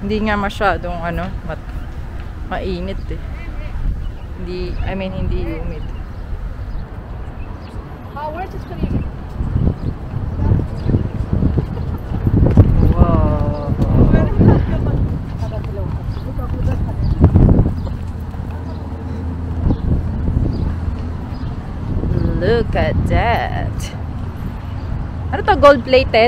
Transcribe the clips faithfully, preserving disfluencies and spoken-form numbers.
Hindi nga masyadong ano, mat mainit eh. Hindi, I mean hindi humid. Wow. Look at that. Ano to, gold plated?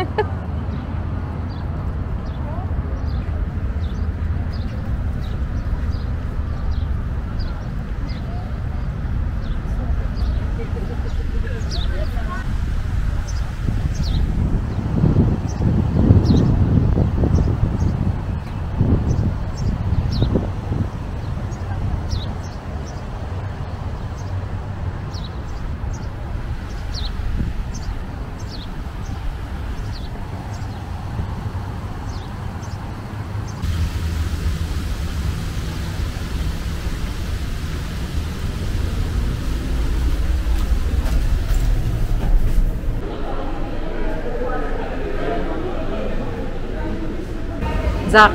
Zach.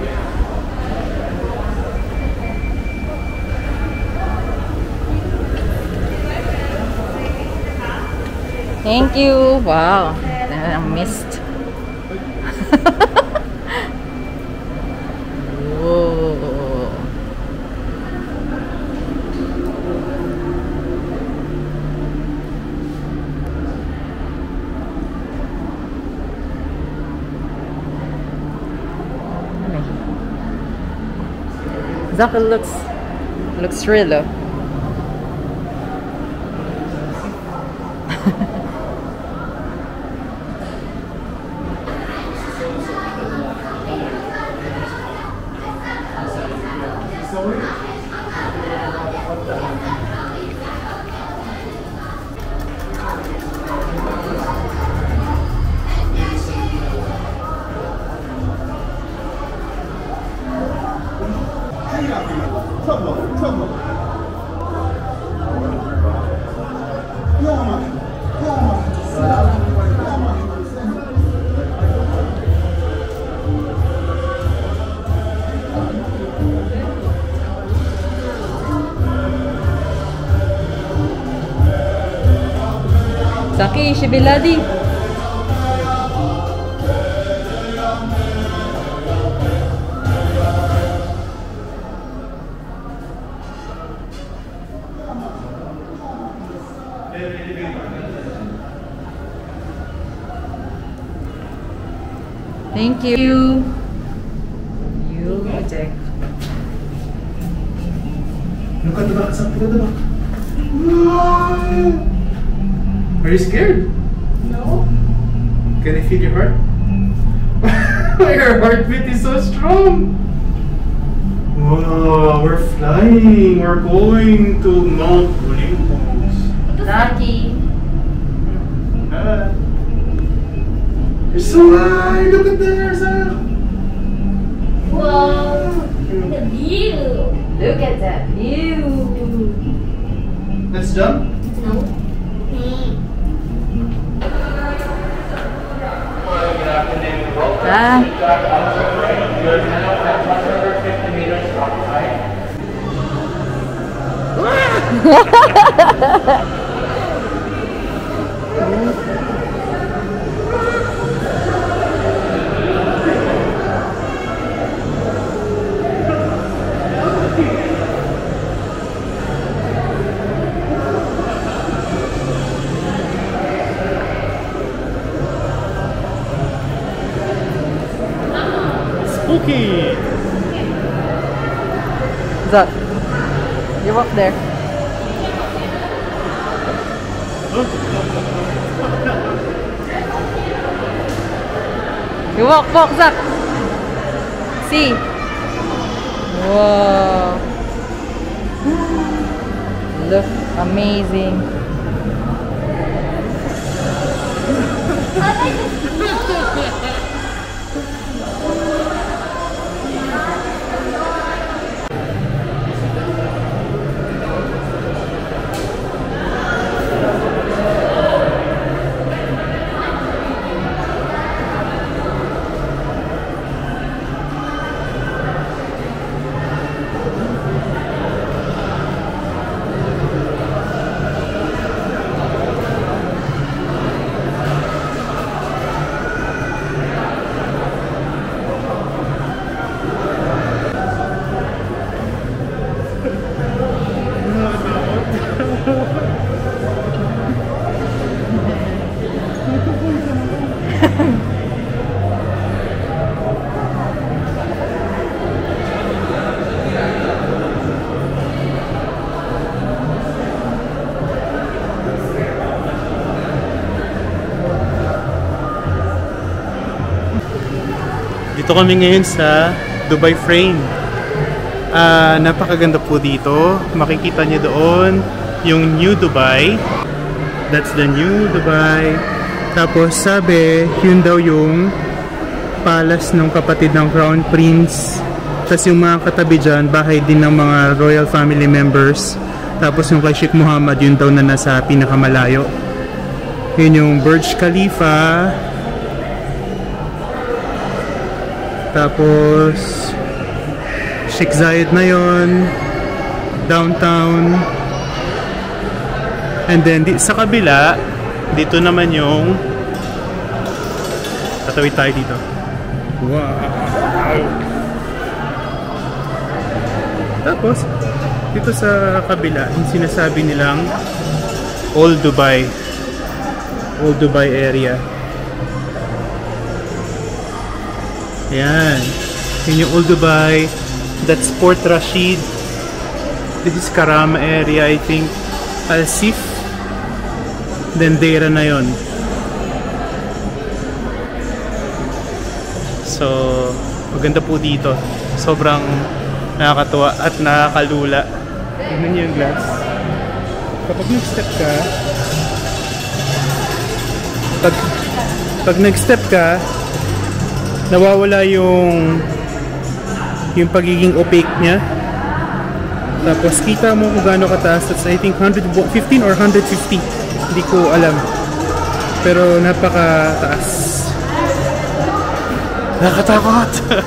Thank you. Wow. I missed. Whoa. Zach, it looks looks real though. Saki, shibiladi. Thank you. You check. Look at the back, look at the back. Are you scared? No. Can I feel your heart? Your heartbeat is so strong. Wow, we're flying. We're going to Mount Olympus. Lucky. Ah. You're so high. Look at there, Zach. Wow. The view. Look at that view. Let's jump. No. Hmm. Ah. Spooky. Zach, you walk there. You walk, walk, Zach. See. Wow. Look amazing. Dito kami ngayon sa Dubai Frame. Uh, napakaganda po dito. Makikita niyo doon yung New Dubai. That's the New Dubai. Tapos sabi, yun daw yung palace ng kapatid ng Crown Prince. Tapos yung mga katabi dyan, bahay din ng mga royal family members. Tapos yung kay Sheikh Muhammad, yun daw na nasa pinakamalayo. Yun yung Burj Khalifa. Tapos Sheikh Zayed na yun, downtown. And then di, sa kabila, dito naman yung tatawid tayo dito. Wow! Tapos dito sa kabila, yung sinasabi nilang Old Dubai. Old Dubai area. Ayan. Yun yung Old Dubai. That's Port Rashid. This is Karama area, I think. Al-Sif. Then Deira na yun. So, maganda po dito. Sobrang nakakatuwa at nakakalula. Tignan niyo yung glass. Kapag nag-step ka, pag, pag nag-step ka, nawawala yung yung pagiging opaque niya. Tapos kita mo kung gaano kataas. That's I think one fifteen or one fifty. Hindi ko alam. Pero napakataas. Nakatakot.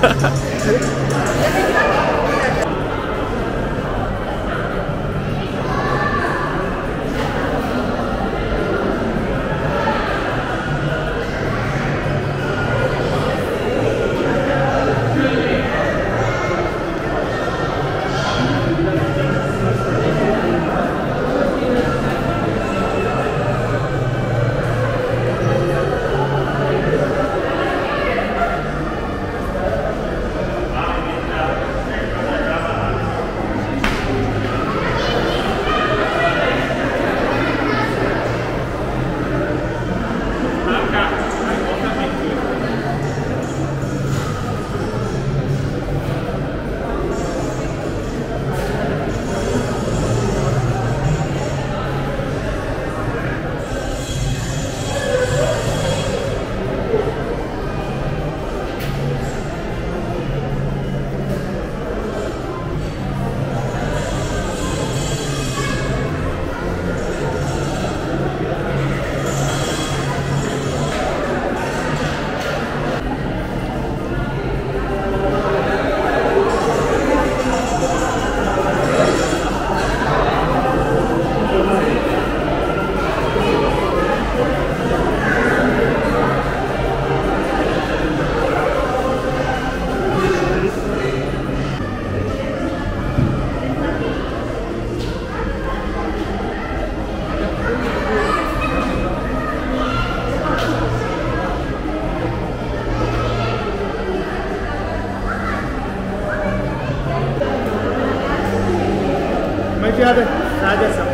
Hadi, hadi sen.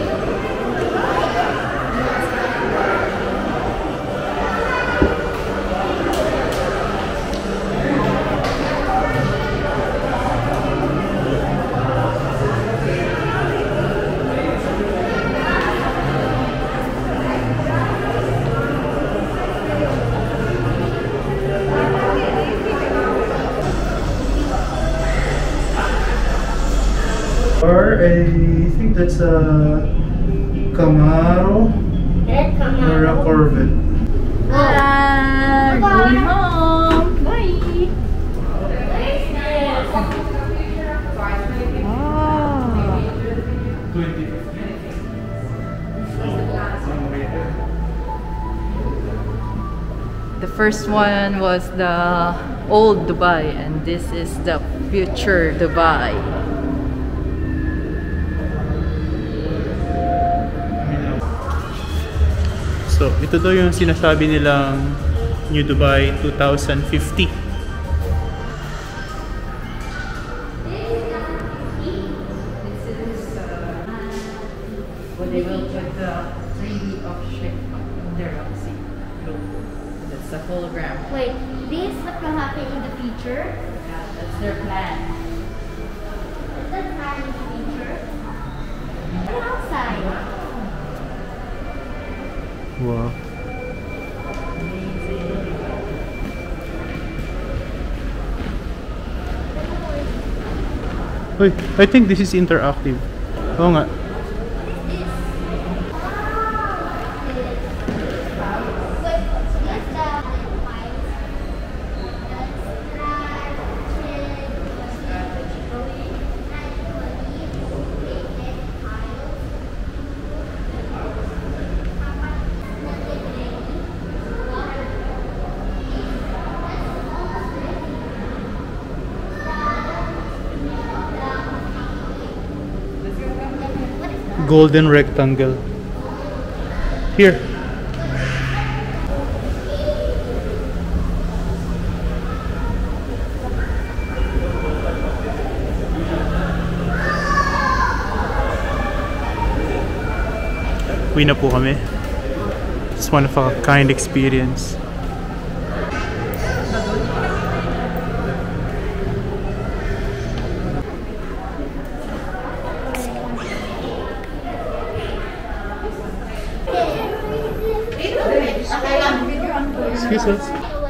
Or I think that's a Camaro or a Corvette. Bye! Going home! Bye! The first one was the old Dubai, and this is the future Dubai. So, ito daw yung sinasabi nilang New Dubai twenty fifty. Well, they will put the three D of shape there. See, look, that's the hologram. Wait, this what will happen market in the future. Yeah, that's their plan. Is that plan in the future? And outside. Wow. Wait, I think this is interactive. Oo nga. Golden rectangle. Here. Uwi na po kami. It's one of a kind experience. Excuse us.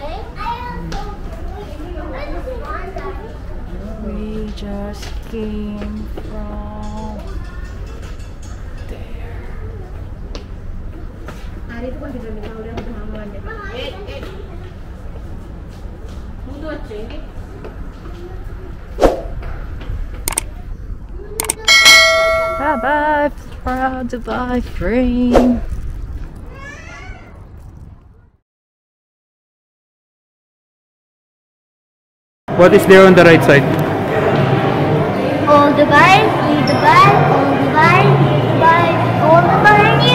We just came from there. Bye bye, proud to buy frame. What is there on the right side? All the bar, lead the bar, all the bar, lead the bar, all the bar,